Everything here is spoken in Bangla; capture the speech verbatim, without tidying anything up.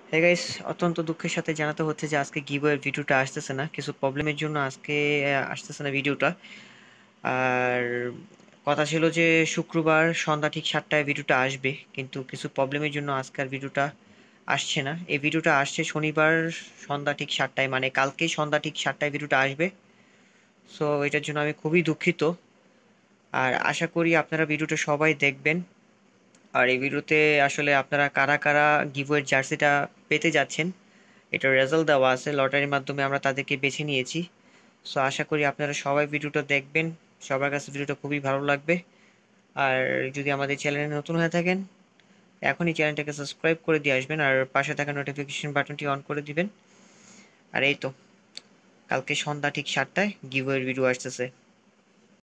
হে গাইস, অত্যন্ত দুঃখের সাথে জানাতে হচ্ছে যে আজকে গিভওয়ের ভিডিওটা আসতেছে না, কিছু প্রবলেমের জন্য আজকে আহ, আসতেছে না ভিডিওটা। আর কথা ছিল যে শুক্রবার সন্ধ্যা ঠিক সাতটায় ভিডিওটা আসবে, কিন্তু কিছু প্রবলেমের জন্য আজকে আর ভিডিওটা আসছে না। এই ভিডিওটা আসছে শনিবার সন্ধ্যা ঠিক সাতটায়, মানে কালকেই সন্ধ্যা ঠিক সাতটায় ভিডিওটা আসবে। সো এটার জন্য আমি খুবই দুঃখিত। আর আশা করি আপনারা ভিডিওটা সবাই দেখবেন। আর এই ভিডিওতে আসলে আপনারা কারা কারা গিভওয়ের জার্সিটা পেতে যাচ্ছেন, এটার রেজাল্ট দেওয়া আছে, লটারির মাধ্যমে আমরা তাদেরকে বেছে নিয়েছি। সো আশা করি আপনারা সবাই ভিডিওটা দেখবেন, সবার কাছে ভিডিওটা খুবই ভালো লাগবে। আর যদি আমাদের চ্যানেলে নতুন হয়ে থাকেন, এখনই চ্যানেলটাকে সাবস্ক্রাইব করে দিয়ে আসবেন আর পাশে থাকা নোটিফিকেশন বাটনটি অন করে দিবেন। আর এই তো, কালকে সন্ধ্যা ঠিক সাতটায় গিভওয়ের ভিডিও আসতেছে।